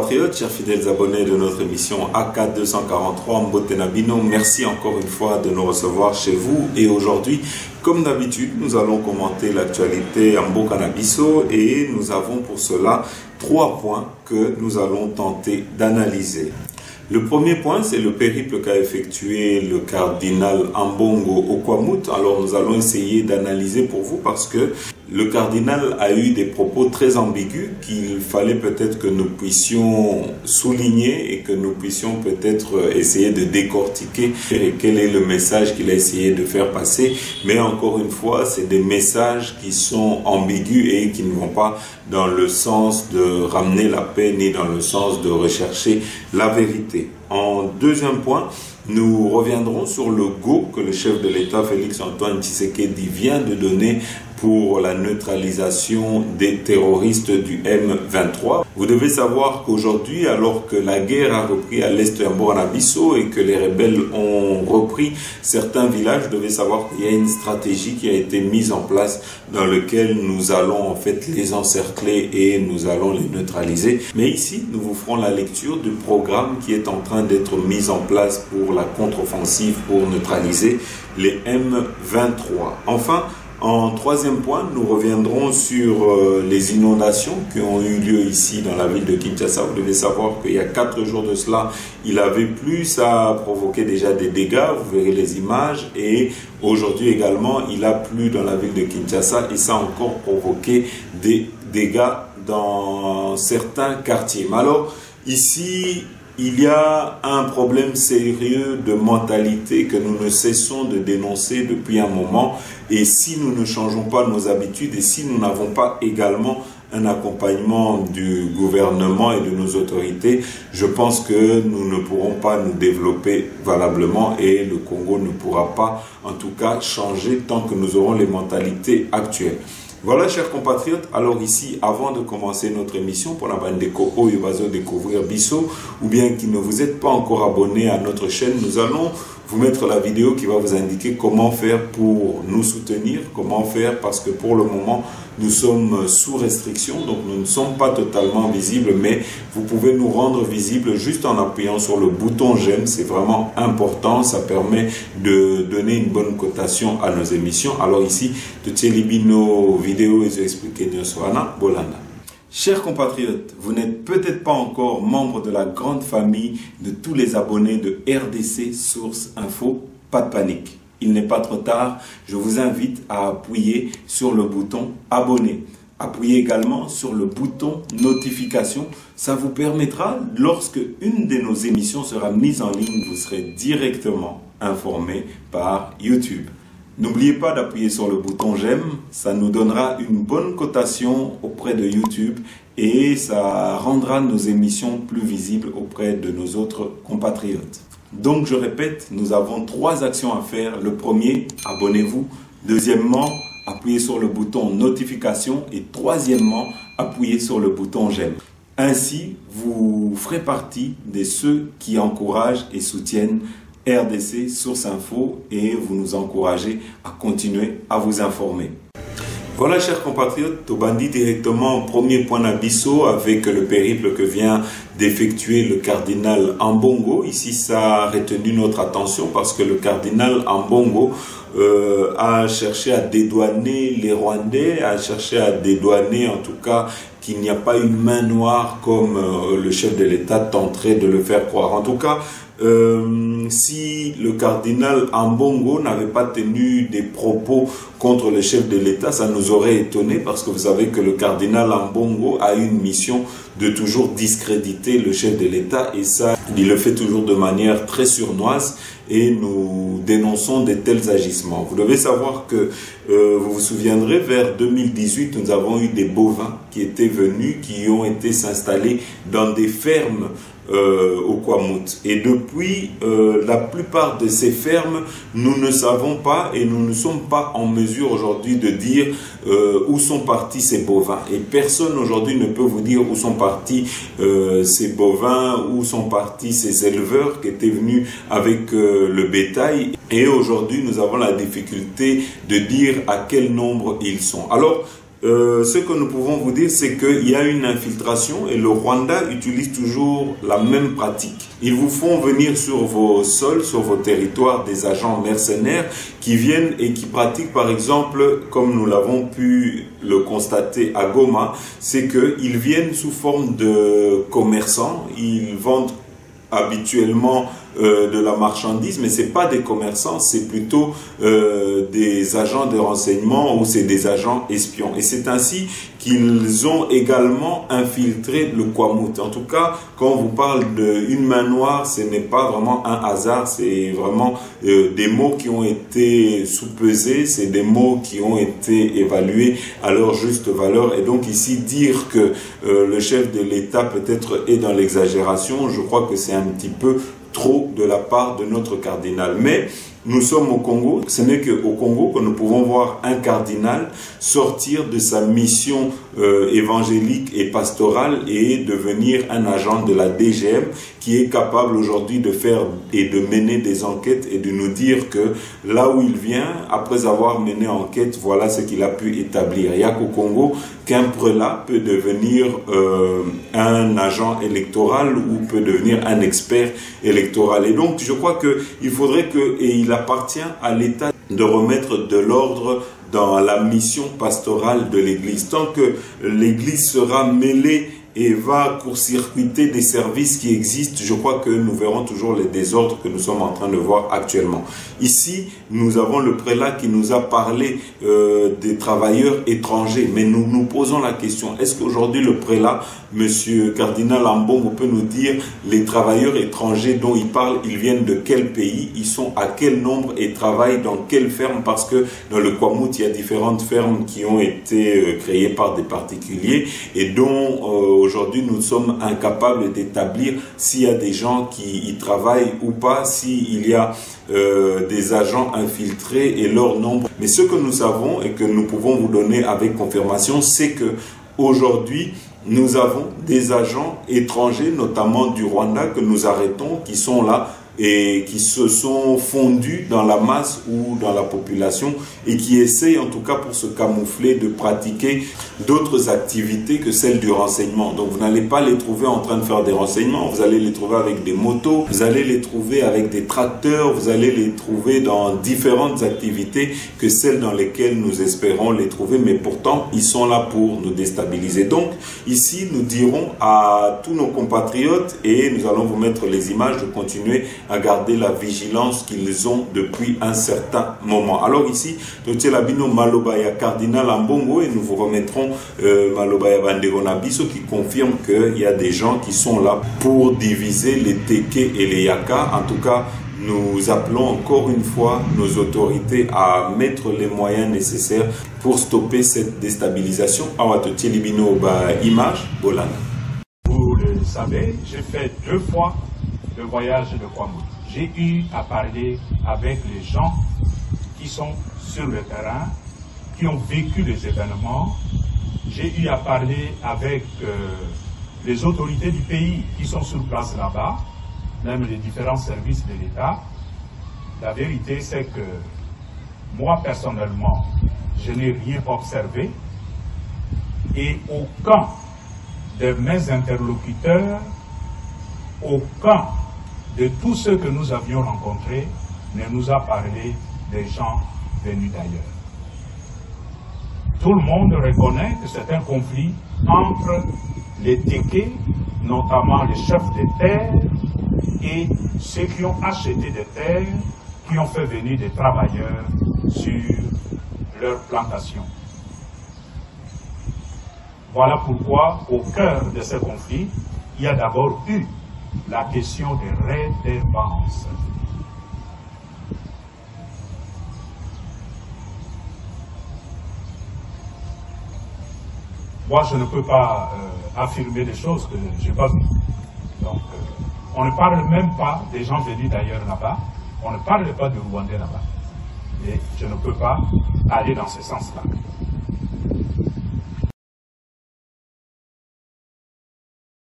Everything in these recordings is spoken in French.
compatriotes, chers fidèles abonnés de notre émission AK243 Mbotenabino, merci encore une fois de nous recevoir chez vous. Et aujourd'hui, comme d'habitude, nous allons commenter l'actualité en Mbokanabiso et nous avons pour cela 3 points que nous allons tenter d'analyser. Le premier point, c'est le périple qu'a effectué le cardinal Ambongo Okwamut. Alors nous allons essayer d'analyser pour vous parce que le cardinal a eu des propos très ambigus qu'il fallait peut-être que nous puissions souligner et que nous puissions peut-être essayer de décortiquer quel est le message qu'il a essayé de faire passer. Mais encore une fois, c'est des messages qui sont ambigus et qui ne vont pas dans le sens de ramener la paix ni dans le sens de rechercher la vérité. En deuxième point, nous reviendrons sur le go que le chef de l'État Félix-Antoine Tshisekedi vient de donner pour la neutralisation des terroristes du M23. Vous devez savoir qu'aujourd'hui, alors que la guerre a repris à l'est de Mbokanabiso et que les rebelles ont repris certains villages, vous devez savoir qu'il y a une stratégie qui a été mise en place dans laquelle nous allons en fait les encercler et nous allons les neutraliser. Mais ici, nous vous ferons la lecture du programme qui est en train d'être mis en place pour la contre-offensive pour neutraliser les M23. Enfin, en troisième point, nous reviendrons sur les inondations qui ont eu lieu ici dans la ville de Kinshasa. Vous devez savoir qu'il y a 4 jours de cela, il avait plu, ça a provoqué déjà des dégâts, vous verrez les images. Et aujourd'hui également, il a plu dans la ville de Kinshasa et ça a encore provoqué des dégâts dans certains quartiers. Mais alors, ici, il y a un problème sérieux de mentalité que nous ne cessons de dénoncer depuis un moment. Et si nous ne changeons pas nos habitudes et si nous n'avons pas également un accompagnement du gouvernement et de nos autorités, je pense que nous ne pourrons pas nous développer valablement et le Congo ne pourra pas, en tout cas, changer tant que nous aurons les mentalités actuelles. Voilà, chers compatriotes, alors ici, avant de commencer notre émission, pour la bande de Coco et Bazo découvrir Bisso, ou bien qui ne vous êtes pas encore abonné à notre chaîne, nous allons vous mettre la vidéo qui va vous indiquer comment faire pour nous soutenir, comment faire parce que pour le moment, nous sommes sous restriction, donc nous ne sommes pas totalement visibles, mais vous pouvez nous rendre visibles juste en appuyant sur le bouton j'aime, c'est vraiment important, ça permet de donner une bonne cotation à nos émissions. Alors ici, toutes ces libino vidéos, ils ont expliqué Nyoswana Bolanda. Chers compatriotes, vous n'êtes peut-être pas encore membre de la grande famille de tous les abonnés de RDC Source Info, pas de panique. Il n'est pas trop tard, je vous invite à appuyer sur le bouton abonner. Appuyez également sur le bouton notification, ça vous permettra, lorsque une de nos émissions sera mise en ligne, vous serez directement informé par YouTube. N'oubliez pas d'appuyer sur le bouton j'aime, ça nous donnera une bonne cotation auprès de YouTube et ça rendra nos émissions plus visibles auprès de nos autres compatriotes. Donc je répète, nous avons 3 actions à faire. Le premier, abonnez-vous. Deuxièmement, appuyez sur le bouton notification et troisièmement, appuyez sur le bouton j'aime. Ainsi, vous ferez partie de ceux qui encouragent et soutiennent RDC Source Info et vous nous encouragez à continuer à vous informer. Voilà, chers compatriotes, au bandit directement au premier point d'Abisso avec le périple que vient d'effectuer le cardinal Ambongo. Ici, ça a retenu notre attention parce que le cardinal Ambongo a cherché à dédouaner les Rwandais, a cherché à dédouaner en tout cas qu'il n'y a pas une main noire comme le chef de l'État tenterait de le faire croire. En tout cas, si le cardinal Ambongo n'avait pas tenu des propos contre le chef de l'État, ça nous aurait étonné parce que vous savez que le cardinal Ambongo a une mission de toujours discréditer le chef de l'État et ça, il le fait toujours de manière très sournoise et nous dénonçons de tels agissements. Vous devez savoir que, vous vous souviendrez, vers 2018, nous avons eu des bovins qui étaient venus, qui ont été s'installer dans des fermes au Kwamut. Et depuis, la plupart de ces fermes, nous ne savons pas et nous ne sommes pas en mesure aujourd'hui de dire où sont partis ces bovins. Et personne aujourd'hui ne peut vous dire où sont partis ces bovins, où sont partis ces éleveurs qui étaient venus avec le bétail. Et aujourd'hui, nous avons la difficulté de dire à quel nombre ils sont. Alors, ce que nous pouvons vous dire, c'est qu'il y a une infiltration et le Rwanda utilise toujours la même pratique. Ils vous font venir sur vos sols, sur vos territoires, des agents mercenaires qui viennent et qui pratiquent, par exemple, comme nous l'avons pu le constater à Goma, c'est qu'ils viennent sous forme de commerçants, ils vendent habituellement de la marchandise, mais c'est pas des commerçants, c'est plutôt des agents de renseignement ou c'est des agents espions. Et c'est ainsi qu'ils ont également infiltré le Kwamut. En tout cas, quand on vous parle d'une main noire, ce n'est pas vraiment un hasard, c'est vraiment des mots qui ont été sous-pesés, c'est des mots qui ont été évalués à leur juste valeur. Et donc ici, dire que le chef de l'État peut-être est dans l'exagération, je crois que c'est un petit peu trop de la part de notre cardinal. Mais nous sommes au Congo, ce n'est qu'au Congo que nous pouvons voir un cardinal sortir de sa mission évangélique et pastorale et devenir un agent de la DGM qui est capable aujourd'hui de faire et de mener des enquêtes et de nous dire que là où il vient, après avoir mené enquête, voilà ce qu'il a pu établir. Il n'y a qu'au Congo qu'un prélat peut devenir un agent électoral ou peut devenir un expert électoral. Et donc, je crois qu'il faudrait que, et il appartient à l'État de remettre de l'ordre dans la mission pastorale de l'Église. Tant que l'Église sera mêlée et va court-circuiter des services qui existent, je crois que nous verrons toujours les désordres que nous sommes en train de voir actuellement. Ici, nous avons le prélat qui nous a parlé des travailleurs étrangers, mais nous nous posons la question, est-ce qu'aujourd'hui le prélat, monsieur cardinal Ambongo, peut nous dire les travailleurs étrangers dont il parle, ils viennent de quel pays, ils sont à quel nombre et travaillent dans quelle ferme, parce que dans le Kwamut, il y a différentes fermes qui ont été créées par des particuliers et dont aujourd'hui, nous sommes incapables d'établir s'il y a des gens qui y travaillent ou pas, s'il y a des agents infiltrés et leur nombre. Mais ce que nous savons et que nous pouvons vous donner avec confirmation, c'est que aujourd'hui, nous avons des agents étrangers, notamment du Rwanda, que nous arrêtons, qui sont là et qui se sont fondus dans la masse ou dans la population et qui essayent, en tout cas pour se camoufler, de pratiquer d'autres activités que celles du renseignement. Donc vous n'allez pas les trouver en train de faire des renseignements, vous allez les trouver avec des motos, vous allez les trouver avec des tracteurs, vous allez les trouver dans différentes activités que celles dans lesquelles nous espérons les trouver, mais pourtant ils sont là pour nous déstabiliser. Donc ici nous dirons à tous nos compatriotes, et nous allons vous mettre les images, de continuer à garder la vigilance qu'ils ont depuis un certain moment. Alors ici, Totie Labino Malobaya Cardinal Ambongo, et nous vous remettrons Malobaya Banderonabiso qui confirme qu'il y a des gens qui sont là pour diviser les Teke et les Yaka. En tout cas, nous appelons encore une fois nos autorités à mettre les moyens nécessaires pour stopper cette déstabilisation. Awa Totie Libino image Bolana. Vous le savez, j'ai fait 2 fois le voyage de Kwamut. J'ai eu à parler avec les gens qui sont sur le terrain, qui ont vécu les événements. J'ai eu à parler avec les autorités du pays qui sont sur place là-bas, même les différents services de l'État. La vérité, c'est que moi, personnellement, je n'ai rien observé et aucun de mes interlocuteurs, aucun de tous ceux que nous avions rencontrés ne nous a parlé des gens venus d'ailleurs. Tout le monde reconnaît que c'est un conflit entre les Teke, notamment les chefs de terre, et ceux qui ont acheté des terres, qui ont fait venir des travailleurs sur leurs plantations. Voilà pourquoi, au cœur de ce conflit, il y a d'abord eu la question de redevance. Moi, je ne peux pas affirmer des choses que je n'ai pas vues. Donc, on ne parle même pas des gens venus d'ailleurs là-bas. On ne parle pas de Rwandais là-bas. Et je ne peux pas aller dans ce sens-là.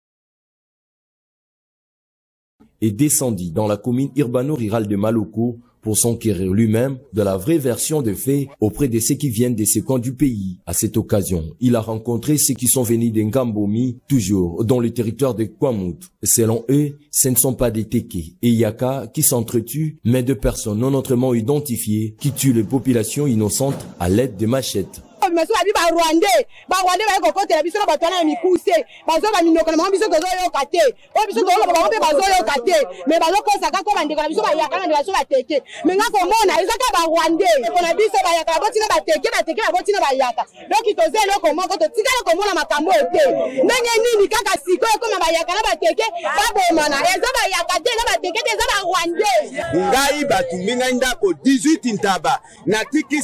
Et descendit dans la commune urbano-rurale de Maloko, pour s'enquérir lui-même de la vraie version des faits auprès de ceux qui viennent des ces coins du pays. À cette occasion, il a rencontré ceux qui sont venus d'Ngambomi, toujours dans le territoire de Kwamouth. Selon eux, ce ne sont pas des Teke et Yaka qui s'entretuent, mais de personnes non autrement identifiées qui tuent les populations innocentes à l'aide de machettes. Maso abi ba Rwandais ba kokote la biso na batwana mikuse bazo ba minoko na biso tozo yo kate o biso tozo ba bazo yo kate mais bazo ko saka ko bande ko na biso ba yakana na biso ba teke mais nga ko mona ezaka ba Rwandais ko na biso ba yakana botina ba teke ba botina ba yaka donc tozo lo ko moko to tikala ko mona makambo ete ndenge nini kaka siko ko na ba yakana ba teke ba bomana eza ba yakate na ba teke eza ba Rwandais ngai batuminga ndako 18 ntaba na tiki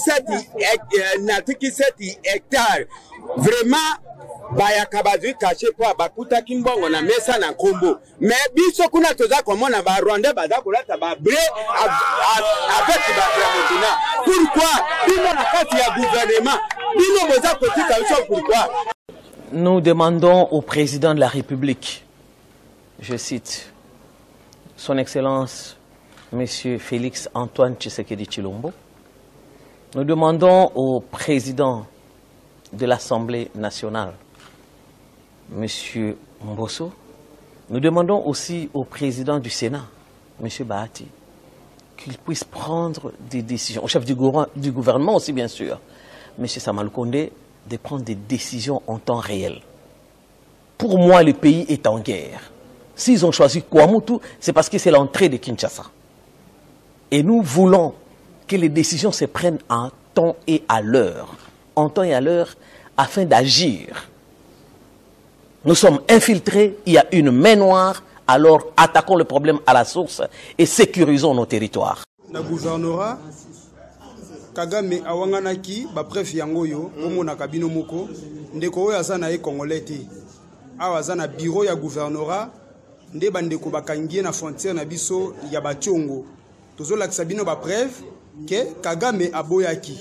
7 hectares vraiment bayaka bazwi caché po bakuta kimbongo na mesa na nkombo mais biso kuna toza komona ba Rwanda baza kolata ba bre avec ba Motina. Pourquoi bino na kati ya gouvernement bino boza kotika biso? Pourquoi? Nous demandons au président de la République, je cite, Son Excellence Monsieur Félix Antoine Tshisekedi Tshilombo, nous demandons au président de l'Assemblée nationale, M. Mbosso, nous demandons aussi au président du Sénat, M. Bahati, qu'il puisse prendre des décisions, au chef du gouvernement aussi bien sûr, M. Sama Lukonde, de prendre des décisions en temps réel. Pour moi, le pays est en guerre. S'ils ont choisi Kwamouth, c'est parce que c'est l'entrée de Kinshasa. Et nous voulons que les décisions se prennent en temps et à l'heure. En temps et à l'heure, afin d'agir. Nous sommes infiltrés, il y a une main noire, alors attaquons le problème à la source et sécurisons nos territoires. Na gouvernorat Kagame awanganaki ba pref yango yo omona kabino moko ndeko oyo azana e congolais te awa azana bureau ya gouvernorat nde bandeko bakangie na frontière na biso ya bationgo tozolakisa bino ba pref ke Kagame aboyaki.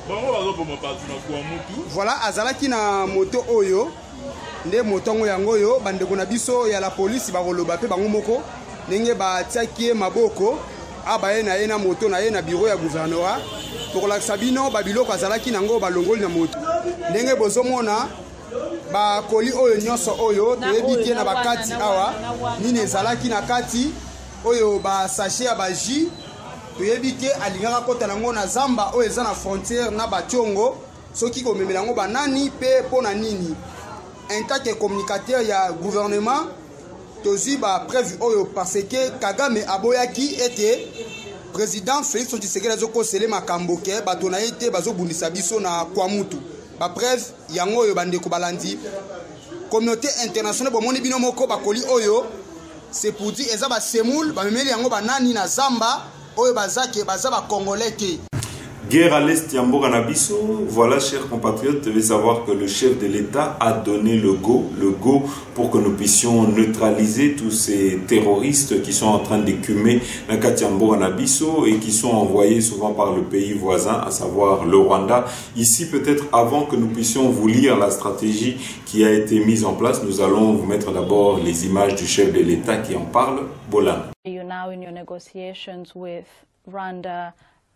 Voilà, azalaki na moto oyo nde motongo yango yo bandeko na biso ya la police bakoloba pe bango moko ndenge batiaki maboko abaye na ye na moto na ye na bureau ya gouvernorat tokolakisa bino babiloko azalaki nango balongoli na moto ndenge bozomona bakoli oyo nyonso oyo toyebi te na bakati awa nini ezalaki na kati oyo basashe ya baji toyebi te alingaka kota nango na zamba oyo eza na frontière na bationgo soki komemela yango banani pe pona nini. En tant que communicateur ya gouvernement tozi ba prévu oyo parce que Kagame aboyaki ete président Félix Tshisekedi azoko sele makambo ke bato na ete bazobundisa biso na Kwamouth ba prévu yango oyo bandeko balandi communauté internationale bomoni bino moko bakoli oyo c'est pour dire eza ba semoul ba memeli yango banani na zamba oyo bazake baza ba congolais te. Guerre à l'Est, Yamboka Nabiso. Voilà, chers compatriotes, devez savoir que le chef de l'État a donné le go pour que nous puissions neutraliser tous ces terroristes qui sont en train d'écumer Nakati Yamboka Nabiso et qui sont envoyés souvent par le pays voisin, à savoir le Rwanda. Ici, peut-être avant que nous puissions vous lire la stratégie qui a été mise en place, nous allons vous mettre d'abord les images du chef de l'État qui en parle, Bolan. You're now in your negotiations with Rwanda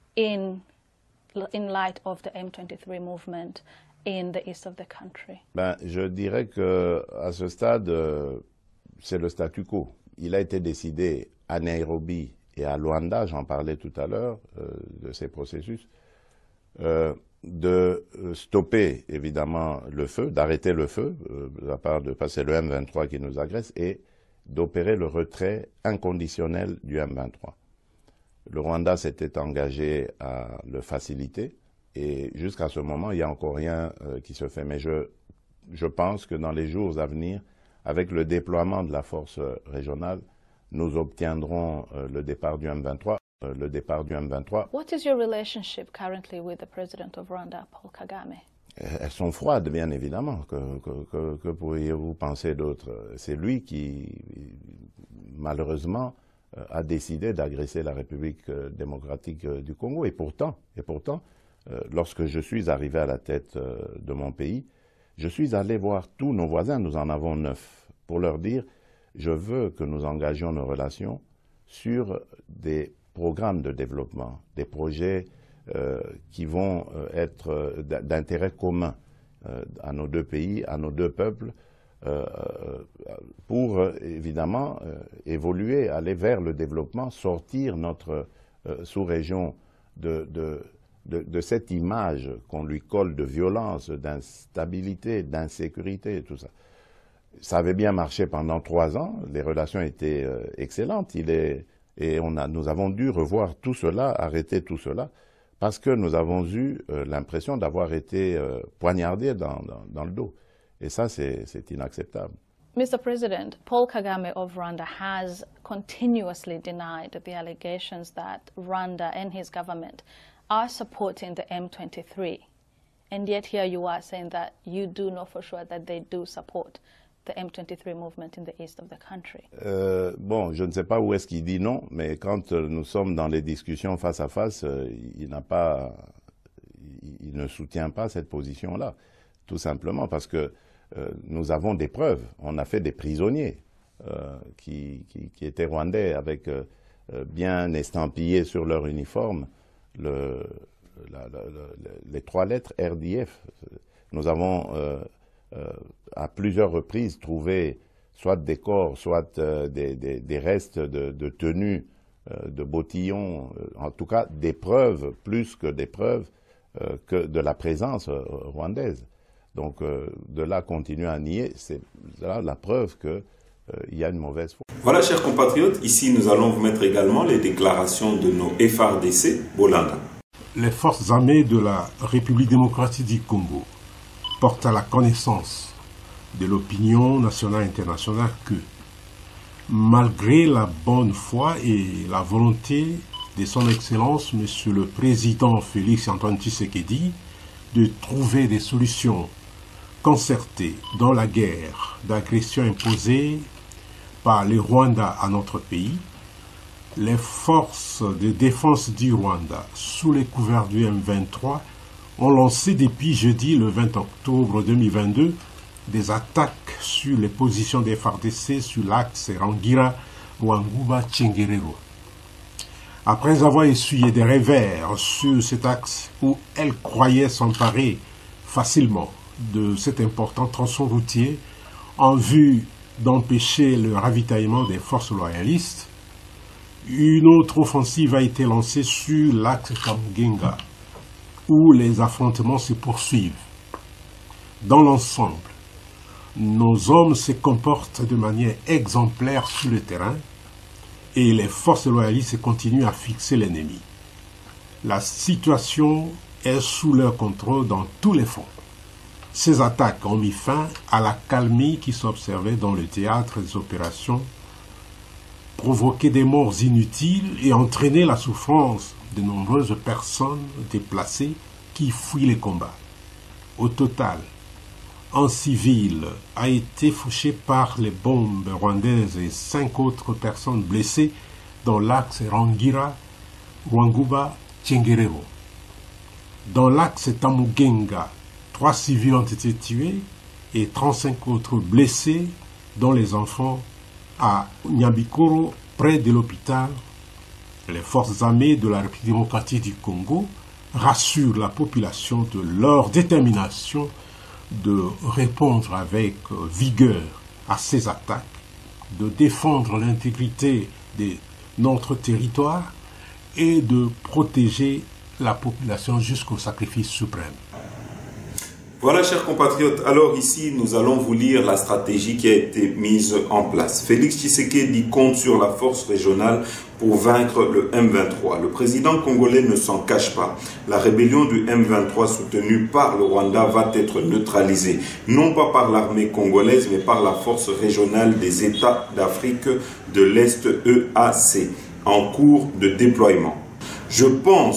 in light of the M23 movement in the east of the country? Je dirais que à ce stade, c'est le statu quo. Il a été décidé à Nairobi et à Luanda, j'en parlais tout à l'heure, de ces processus, de stopper évidemment le feu, d'arrêter le feu, de la part de passer le M23 qui nous agresse, et d'opérer le retrait inconditionnel du M23. Le Rwanda s'était engagé à le faciliter et jusqu'à ce moment, il n'y a encore rien qui se fait. Mais je pense que dans les jours à venir, avec le déploiement de la force régionale, nous obtiendrons le départ du M23. What is your relationship currently with the president of Rwanda, Paul Kagame? Elles sont froides, bien évidemment. Que pourriez-vous penser d'autre? C'est lui qui, malheureusement, a décidé d'agresser la République démocratique du Congo. Et pourtant, lorsque je suis arrivé à la tête de mon pays, je suis allé voir tous nos voisins, nous en avons 9, pour leur dire, je veux que nous engagions nos relations sur des programmes de développement, des projets qui vont être d'intérêt commun à nos deux pays, à nos deux peuples, pour évidemment évoluer, aller vers le développement, sortir notre sous-région de cette image qu'on lui colle de violence, d'instabilité, d'insécurité, tout ça. Ça avait bien marché pendant 3 ans, les relations étaient excellentes, et nous avons dû revoir tout cela, arrêter tout cela, parce que nous avons eu l'impression d'avoir été poignardés dans le dos. Et ça, c'est inacceptable. Mr. President, Paul Kagame of Rwanda has continuously denied the allegations that Rwanda and his government are supporting the M23. And yet here you are saying that you do know for sure that they do support the M23 movement in the east of the country. Bon, je ne sais pas où est-ce qu'il dit non, mais quand nous sommes dans les discussions face à face, il ne soutient pas cette position-là, tout simplement parce que nous avons des preuves. On a fait des prisonniers qui étaient rwandais avec bien estampillés sur leur uniforme les 3 lettres RDF. Nous avons à plusieurs reprises trouvé soit des corps, soit des restes de tenues, de bottillons, en tout cas des preuves, plus que des preuves, que de la présence rwandaise. Donc de là continuer à nier, c'est là la preuve qu'il y a une mauvaise foi. Voilà, chers compatriotes, ici nous allons vous mettre également les déclarations de nos FARDC, Bolanda. Les forces armées de la République démocratique du Congo portent à la connaissance de l'opinion nationale et internationale que, malgré la bonne foi et la volonté de son Excellence, Monsieur le Président Félix Antoine Tshisekedi, de trouver des solutions concertées dans la guerre d'agression imposée par le Rwanda à notre pays, les forces de défense du Rwanda, sous les couverts du M23, ont lancé depuis jeudi le 20 octobre 2022 des attaques sur les positions des FARDC sur l'axe Rangira-Rwanguba-Tchengerero. Après avoir essuyé des revers sur cet axe où elles croyaient s'emparer facilement de cet important tronçon routier en vue d'empêcher le ravitaillement des forces loyalistes, une autre offensive a été lancée sur l'axe Kamugenga, où les affrontements se poursuivent. Dans l'ensemble, nos hommes se comportent de manière exemplaire sur le terrain et les forces loyalistes continuent à fixer l'ennemi. La situation est sous leur contrôle dans tous les fronts. Ces attaques ont mis fin à la calmie qui s'observait dans le théâtre des opérations, provoqué des morts inutiles et entraîné la souffrance de nombreuses personnes déplacées qui fuient les combats. Au total, un civil a été fauché par les bombes rwandaises et 5 autres personnes blessées dans l'axe Rangira-Rwanguba-Tchengerero. Dans l'axe Tamugenga, 3 civils ont été tués et 35 autres blessés, dont les enfants à Nyabikoro, près de l'hôpital. Les forces armées de la République démocratique du Congo rassurent la population de leur détermination de répondre avec vigueur à ces attaques, de défendre l'intégrité de notre territoire et de protéger la population jusqu'au sacrifice suprême. Voilà, chers compatriotes, alors ici, nous allons vous lire la stratégie qui a été mise en place. Félix Tshisekedi compte sur la force régionale pour vaincre le M23. Le président congolais ne s'en cache pas. La rébellion du M23 soutenue par le Rwanda va être neutralisée, non pas par l'armée congolaise, mais par la force régionale des États d'Afrique de l'Est EAC, en cours de déploiement. Je pense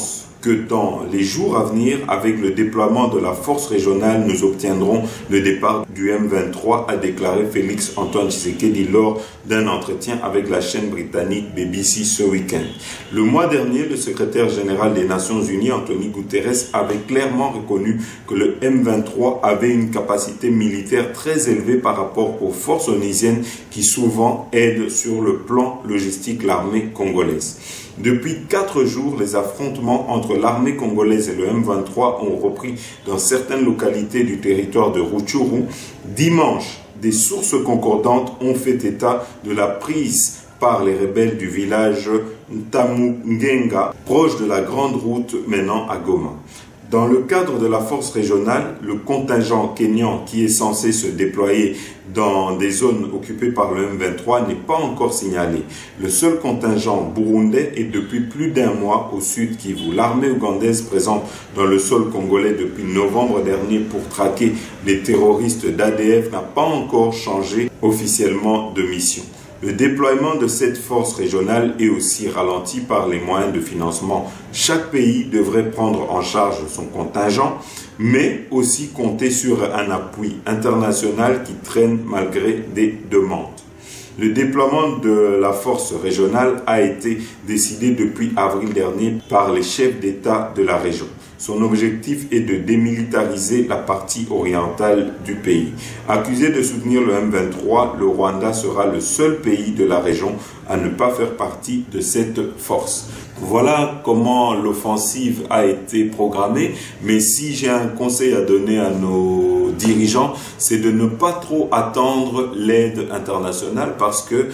que dans les jours à venir, avec le déploiement de la force régionale, nous obtiendrons le départ du M23, a déclaré Félix Antoine Tshisekedi lors d'un entretien avec la chaîne britannique BBC ce week-end. Le mois dernier, le secrétaire général des Nations Unies, Antonio Guterres, avait clairement reconnu que le M23 avait une capacité militaire très élevée par rapport aux forces onusiennes qui souvent aident sur le plan logistique l'armée congolaise. Depuis 4 jours, les affrontements entre l'armée congolaise et le M23 ont repris dans certaines localités du territoire de Rutshuru. Dimanche, des sources concordantes ont fait état de la prise par les rebelles du village Ntamungenga, proche de la grande route menant à Goma. Dans le cadre de la force régionale, le contingent kényan qui est censé se déployer dans des zones occupées par le M23 n'est pas encore signalé. Le seul contingent burundais est depuis plus d'un mois au sud Kivu. L'armée ougandaise présente dans le sol congolais depuis novembre dernier pour traquer les terroristes d'ADF n'a pas encore changé officiellement de mission. Le déploiement de cette force régionale est aussi ralenti par les moyens de financement. Chaque pays devrait prendre en charge son contingent, mais aussi compter sur un appui international qui traîne malgré des demandes. Le déploiement de la force régionale a été décidé depuis avril dernier par les chefs d'État de la région. Son objectif est de démilitariser la partie orientale du pays. Accusé de soutenir le M23, le Rwanda sera le seul pays de la région à ne pas faire partie de cette force. Voilà comment l'offensive a été programmée, mais si j'ai un conseil à donner à nos dirigeants, c'est de ne pas trop attendre l'aide internationale parce que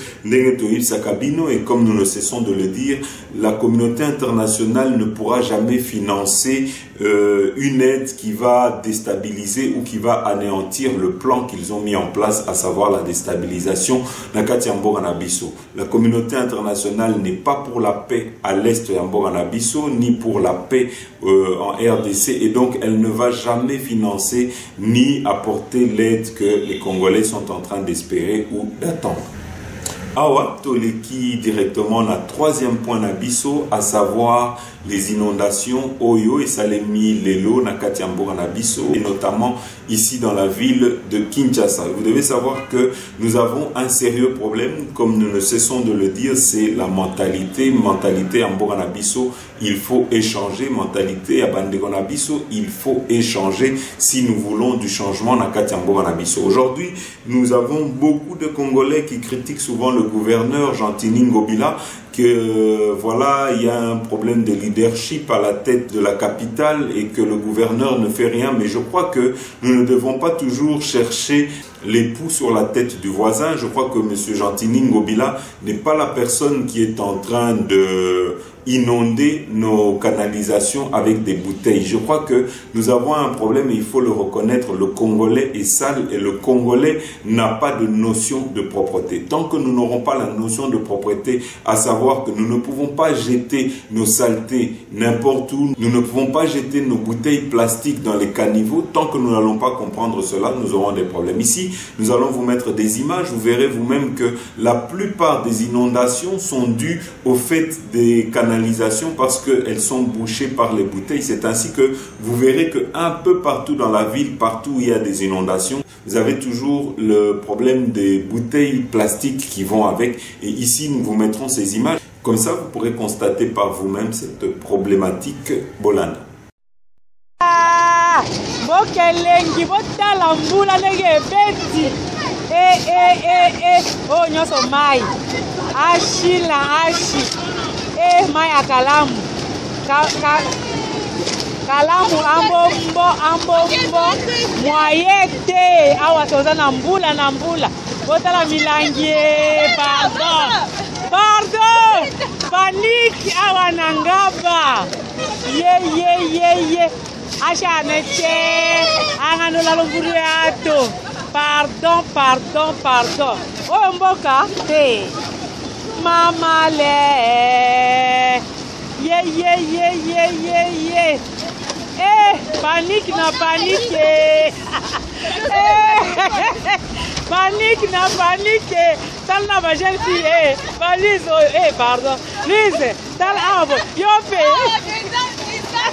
et comme nous ne cessons de le dire, la communauté internationale ne pourra jamais financer une aide qui va déstabiliser ou qui va anéantir le plan qu'ils ont mis en place, à savoir la déstabilisation d'Akatiambo-Anabiso. La communauté internationale n'est pas pour la paix à l'est de Yambo-Anabiso, ni pour la paix en RDC, et donc elle ne va jamais financer ni apporter l'aide que les Congolais sont en train d'espérer ou d'attendre. Awa Toleki directement la troisième point d'Abisso, à savoir les inondations Oyo et Salemi Lelo Nakatiambo Anabiso, et notamment ici dans la ville de Kinshasa. Vous devez savoir que nous avons un sérieux problème, comme nous ne cessons de le dire, c'est la mentalité Ambo Anabiso, il faut échanger, mentalité à Bandegonabiso, il faut échanger si nous voulons du changement Nakatiambo Anabiso. Aujourd'hui, nous avons beaucoup de Congolais qui critiquent souvent le gouverneur Gentini Ngobila, que voilà, il y a un problème de leadership à la tête de la capitale et que le gouverneur ne fait rien. Mais je crois que nous ne devons pas toujours chercher les poux sur la tête du voisin. Je crois que M. Gentini Ngobila n'est pas la personne qui est en train de inonder nos canalisations avec des bouteilles. Je crois que nous avons un problème et il faut le reconnaître. Le Congolais est sale et le Congolais n'a pas de notion de propreté. Tant que nous n'aurons pas la notion de propreté, à savoir que nous ne pouvons pas jeter nos saletés n'importe où, nous ne pouvons pas jeter nos bouteilles plastiques dans les caniveaux, tant que nous n'allons pas comprendre cela, nous aurons des problèmes. Ici, nous allons vous mettre des images, vous verrez vous-même que la plupart des inondations sont dues au fait des canalisations parce qu'elles sont bouchées par les bouteilles. C'est ainsi que vous verrez qu'un peu partout dans la ville, partout où il y a des inondations, vous avez toujours le problème des bouteilles plastiques qui vont avec. Et ici, nous vous mettrons ces images. Comme ça, vous pourrez constater par vous-même cette problématique Bolanda. Maya kalamu kalamu ambombo mwayete awa toza na mbula botala milangi pardon panique awa nangaba ye asha neche anganola lomburu ato pardon oyo mboka te Mama le ye panique tal na ba jeune fille pardon Lise tal abo yope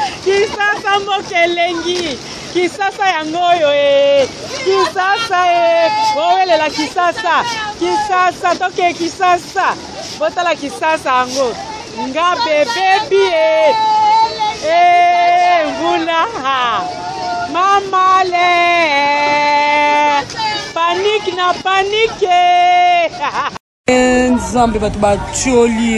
Kisasa mokelengi. Kisasa yangoyo Kisasa owele la kisasa. Kisasa toke kisasa. Bota la kisasa ango. Nga bebebi nguna mama le panique na panique. Nzambe batu bacholi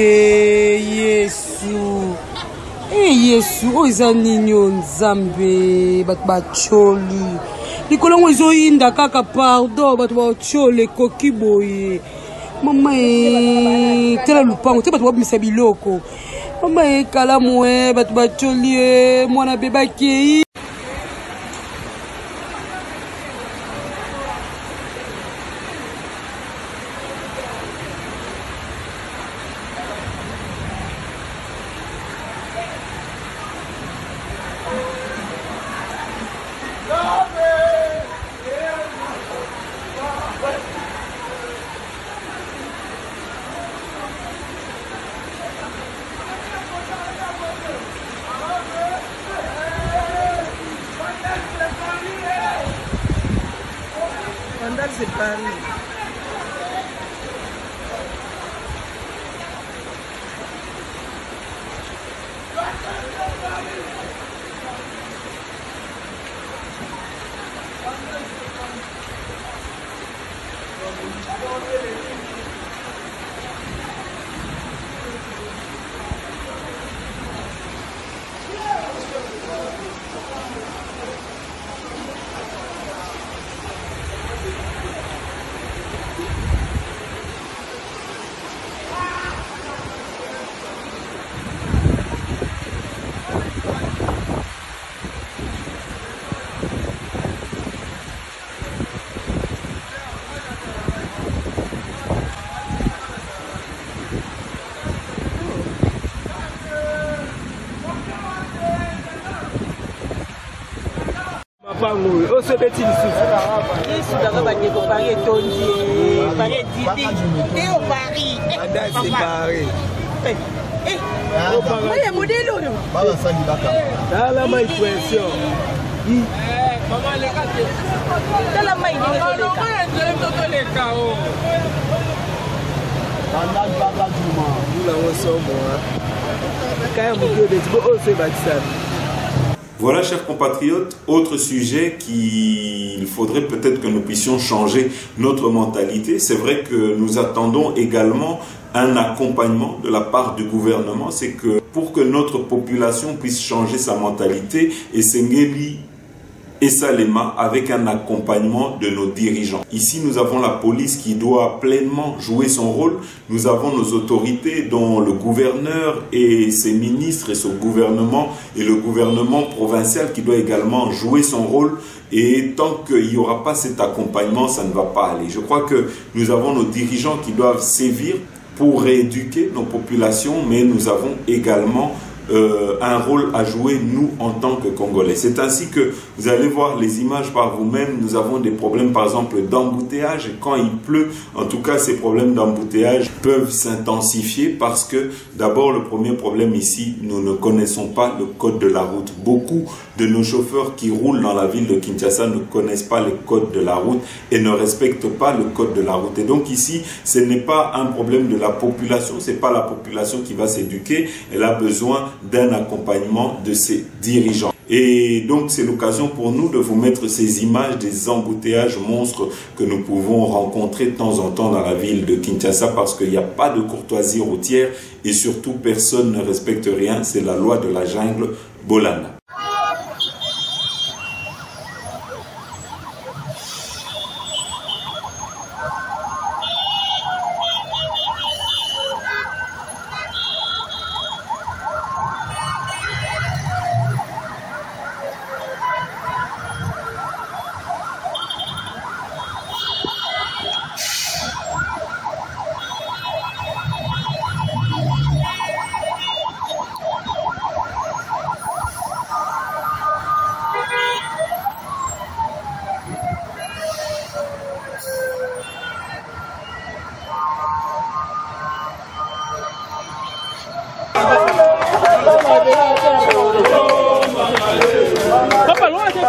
Yesu. Yesu oza ninyo Nzambe batu bacholi. Likolongo ezoyinda kaka pardon batu bacholi koki boye. Mama tela lupango te batu babimisa biloko. Mama kalamu batu bacholi mwana beba kei. C'est Paris. On se bêtise ici. Voilà, chers compatriotes, autre sujet qu'il faudrait peut-être que nous puissions changer notre mentalité. C'est vrai que nous attendons également un accompagnement de la part du gouvernement. C'est que pour que notre population puisse changer sa mentalité, et Sengeli et Salema avec un accompagnement de nos dirigeants. Ici, nous avons la police qui doit pleinement jouer son rôle. Nous avons nos autorités, dont le gouverneur et ses ministres et son gouvernement, et le gouvernement provincial qui doit également jouer son rôle. Et tant qu'il n'y aura pas cet accompagnement, ça ne va pas aller. Je crois que nous avons nos dirigeants qui doivent sévir pour rééduquer nos populations, mais nous avons également un rôle à jouer, nous, en tant que Congolais. C'est ainsi que vous allez voir les images par vous-même. Nous avons des problèmes, par exemple, d'embouteillage. Et quand il pleut, en tout cas, ces problèmes d'embouteillage peuvent s'intensifier parce que, d'abord, le premier problème ici, nous ne connaissons pas le code de la route. Beaucoup de nos chauffeurs qui roulent dans la ville de Kinshasa ne connaissent pas le code de la route et ne respectent pas le code de la route. Et donc ici, ce n'est pas un problème de la population, c'est pas la population qui va s'éduquer. Elle a besoin d'un accompagnement de ses dirigeants. Et donc c'est l'occasion pour nous de vous mettre ces images des embouteillages monstres que nous pouvons rencontrer de temps en temps dans la ville de Kinshasa parce qu'il n'y a pas de courtoisie routière et surtout personne ne respecte rien. C'est la loi de la jungle Bolanda.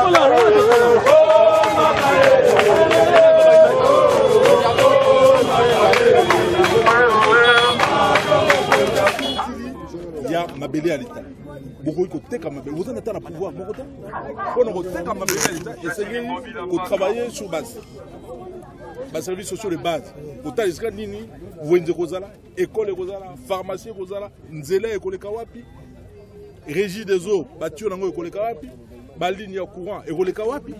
Il y a Mabélé à l'État. Beaucoup de vous en êtes à pouvoir. Essayez de travailler sur base. Les services sociaux de base. Vous avez des écoles, pharmacie, nzela école kawapi, régie des eaux, bâtiment dans école kawapi, ligne courant école kawapi.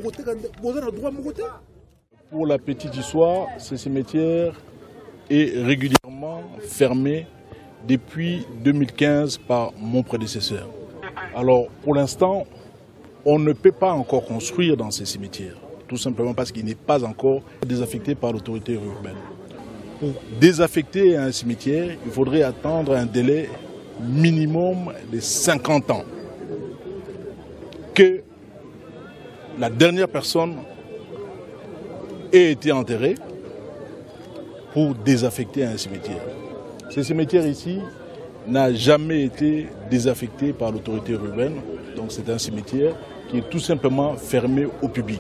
Pour la petite histoire, ce cimetière est régulièrement fermé depuis 2015 par mon prédécesseur. Alors, pour l'instant, on ne peut pas encore construire dans ces cimetières, tout simplement parce qu'il n'est pas encore désaffecté par l'autorité urbaine. Pour désaffecter un cimetière, il faudrait attendre un délai minimum de 50 ans que la dernière personne ait été enterrée pour désaffecter un cimetière. Ce cimetière ici n'a jamais été désaffecté par l'autorité urbaine, donc c'est un cimetière qui est tout simplement fermé au public.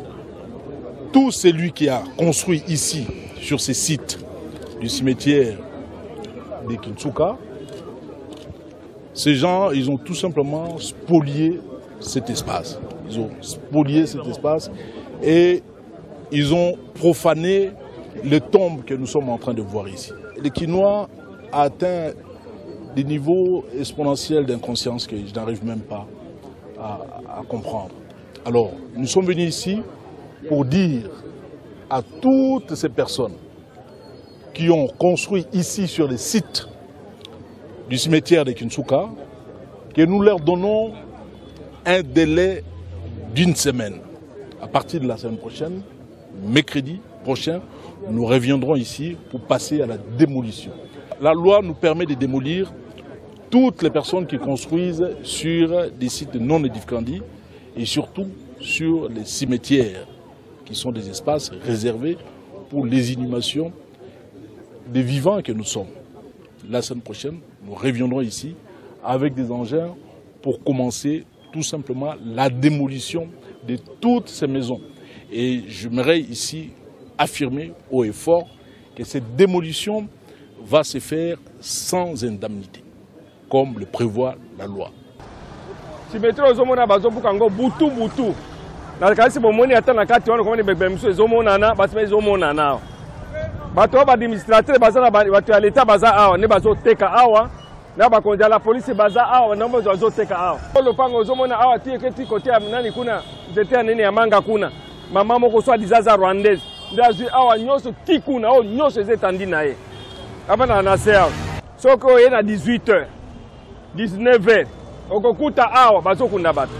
Tout celui qui a construit ici, sur ces sites du cimetière de Kinshasa, ces gens, ils ont tout simplement spolié cet espace. Ils ont spolié cet espace et ils ont profané les tombes que nous sommes en train de voir ici. Les Kinois a atteint des niveaux exponentiels d'inconscience que je n'arrive même pas à comprendre. Alors, nous sommes venus ici pour dire à toutes ces personnes qui ont construit ici sur les sites du cimetière de Kinshasa que nous leur donnons un délai d'1 semaine. À partir de la semaine prochaine, mercredi prochain, nous reviendrons ici pour passer à la démolition. La loi nous permet de démolir toutes les personnes qui construisent sur des sites non édificandis et surtout sur les cimetières, qui sont des espaces réservés pour les inhumations des vivants que nous sommes. La semaine prochaine, nous reviendrons ici avec des engins pour commencer tout simplement la démolition de toutes ces maisons. Et j'aimerais ici affirmer haut et fort que cette démolition va se faire sans indemnité, comme le prévoit la loi. Cimetière ozomona bazobuka ngo butu butu. Na kasi bomoni ata na kati wana komoni bebe mso ezomona na basime ezomona na. Bato ba administrateur bazana bato ya leta baza awa ne bazoteka awa na bakonja la police baza awa na mbo bazoteka awa. Lo pango ozomona awa tie keti kote nani kuna zete ya nini ya manga kuna. Mama moko swa dizaza rwandaise. Ndazi awa nyoso tikuna o nyoso zetandi na ye. Abana na sea. Soko ye na 18h. 19h. Okokuta awa bazokunda bato.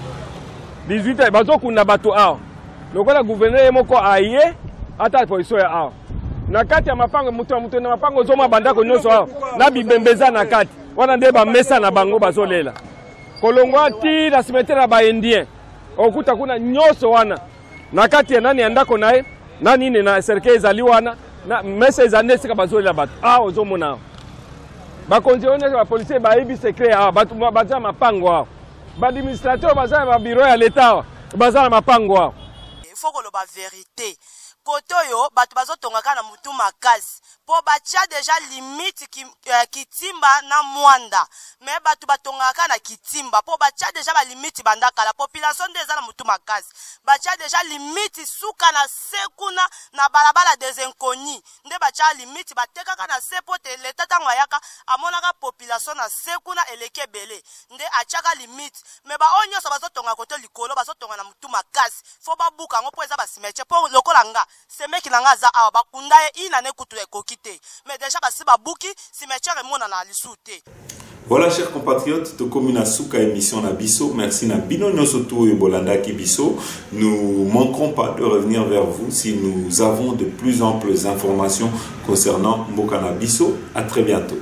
18h bazokunda bato awa. Lokola gouverneur moko aye ata police ya awa. Na kati ya mapango mutu na mapango zoma bandako nyoso awa. Na bibembeza na kati. Wana nde ba mesa na bango bazolela. Kolongwa ti na cimetière ba indien. Okuta kuna nyoso wana. Na kati ya nani andako naye nani ne na serikali ezali wana na mesa ezande sika bazolela bato awa ozomona bakonzi one ba policier ba ibi secret awa bato baza mapango awa ba administrateur baza ba bureau ya leta awa baza na mapango awa. Il faut que la vérité koto yo bato bazotongaka na mutu makasi po batia deja limite kitimba na mwanda me bato batongaka na kitimba po batia deja ba limite bandaka la population ndeza na mutu makasi batia deja limite suka na sekuna na balabala des inconnus nde batia limite batekaka na sepote leta tango yaka amonaka population na sekuna eleke bele nde atiaka limite me ba onyo so bazotonga koto likolo bazotonga na mutu makasi fo babuka ngo po eza ba cimetière po lokola nga semeki nanga za awa bakunda ye ina ne kutu ekokite mais déjà basi babuki cimetière mona na lisute. Voilà, chers compatriotes, de Komina Souka émission na biso, merci na bino nyoso tu et bolanda ki biso. Nous manquerons pas de revenir vers vous si nous avons de plus amples informations concernant Mboka na biso. À très bientôt.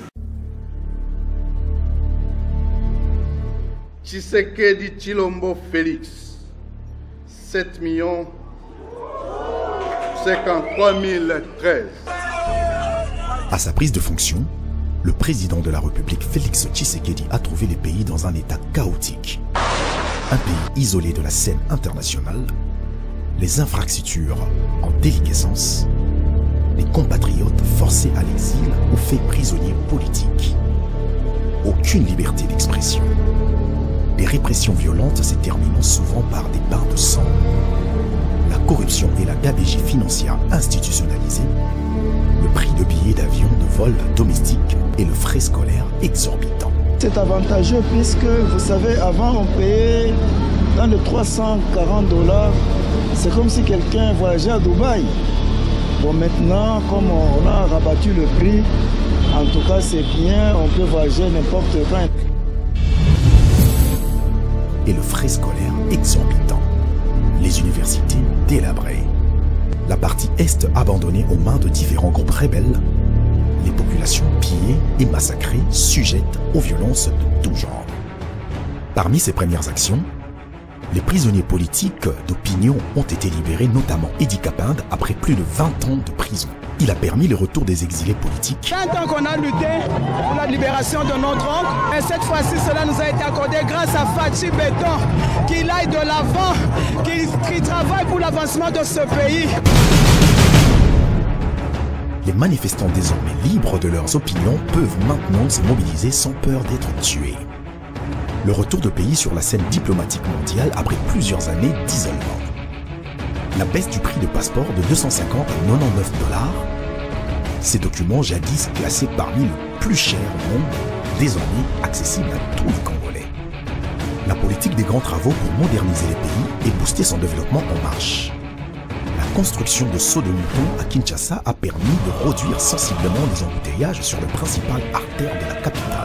Tshisekedi Tshilombo Félix, 7 53 013. À sa prise de fonction, le président de la République Félix Tshisekedi a trouvé le pays dans un état chaotique. un pays isolé de la scène internationale, les infrastructures en déliquescence, les compatriotes forcés à l'exil ou faits prisonniers politiques. Aucune liberté d'expression. Les répressions violentes se terminant souvent par des bains de sang. La corruption et la gabegie financière institutionnalisée, le prix de billets d'avion de vol domestique et le frais scolaire exorbitant. C'est avantageux puisque, vous savez, avant on payait dans les $340. C'est comme si quelqu'un voyageait à Dubaï. Bon, maintenant, comme on a rabattu le prix, en tout cas c'est bien, on peut voyager n'importe quand. Et le frais scolaire exorbitant. Les universités délabrées. La partie Est abandonnée aux mains de différents groupes rebelles. Les populations pillées et massacrées, sujettes aux violences de tout genre. Parmi ces premières actions, les prisonniers politiques d'opinion ont été libérés, notamment Idi Kapinde, après plus de 20 ans de prison. Il a permis le retour des exilés politiques. 20 ans qu'on a lutté pour la libération de notre oncle, et cette fois-ci cela nous a été accordé grâce à Fachi Béton, qu'il aille de l'avant, qu'il travaille pour l'avancement de ce pays. Les manifestants désormais libres de leurs opinions peuvent maintenant se mobiliser sans peur d'être tués. Le retour de pays sur la scène diplomatique mondiale après plusieurs années d'isolement. La baisse du prix de passeport de 250 à $99, ces documents jadis classés parmi les plus chers au monde, désormais accessibles à tous les Congolais. La politique des grands travaux pour moderniser les pays et booster son développement en marche. La construction de sauts de mouton à Kinshasa a permis de réduire sensiblement les embouteillages sur le principal artère de la capitale.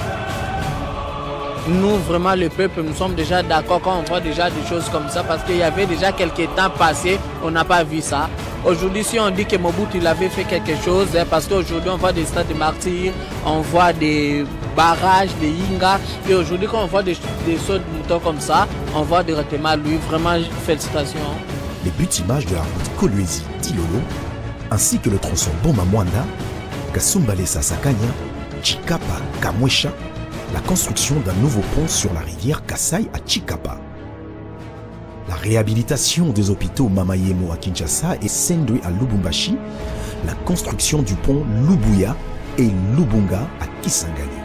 Nous, vraiment, le peuple, nous sommes déjà d'accord quand on voit déjà des choses comme ça, parce qu'il y avait déjà quelques temps passés, on n'a pas vu ça. Aujourd'hui, si on dit que Mobutu il avait fait quelque chose, parce qu'aujourd'hui on voit des stades de martyrs, on voit des barrages, des Yinga, et aujourd'hui quand on voit des sauts de moutons comme ça, on voit directement lui, vraiment félicitations. Les buts images de la route Kolwezi-Dilolo, ainsi que le tronçon Boma-Mwanda, Kasumbalesa-Sakanya, Chikapa-Kamwesha, la construction d'un nouveau pont sur la rivière Kasai à Chikapa. La réhabilitation des hôpitaux Mamayemo à Kinshasa et Sendwe à Lubumbashi, la construction du pont Lubuya et Lubunga à Kisangani.